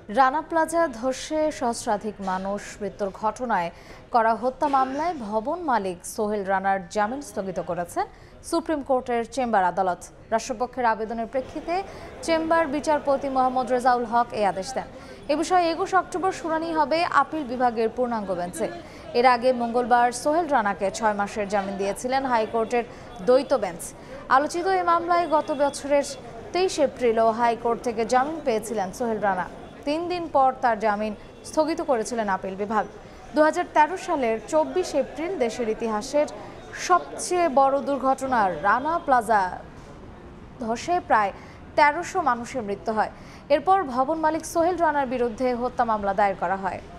Rana plaza ধসে সহস্রাধিক মানুষ মৃত্যুর ঘটনায় করা হত্যা মামলায় ভবন মালিক সোহেল রানার জামিন স্থগিত করেছেন সুপ্রিম কোর্টের চেম্বার আদালত। রাষ্ট্রপক্ষের আবেদনের প্রেক্ষিতে চেম্বার বিচারপতি মোহাম্মদ রেজাউল হক এই আদেশ দেন। এ বিষয়ে ২১ অক্টোবর শুনানি হবে আপিল বিভাগের পূর্ণাঙ্গ বেঞ্চে। এর আগে মঙ্গলবার সোহেল রানাকে ৬ মাসের জামিন দিয়েছিলেন হাইকোর্টের দ্বৈত বেঞ্চ। আলোচিত এই মামলায় গত বছরের ২৩ এপ্রিলও হাইকোর্ট থেকে জামিন পেয়েছিলেন সোহেল রানা। ৩ দিন পর তার জামিন স্থগিত করেছিলেন আপিল বিভাগ। ২০১৩ সালের ২৪ এপ্রিল দেশের ইতিহাসের সবচেয়ে বড় দুর্ঘটনা রানা প্লাজা ধসে প্রায় ১৩০০ মানুষের মৃত্যু হয়। এরপর ভবন মালিক সোহেল রানার বিরুদ্ধে হত্যা মামলা দায়ের করা হয়।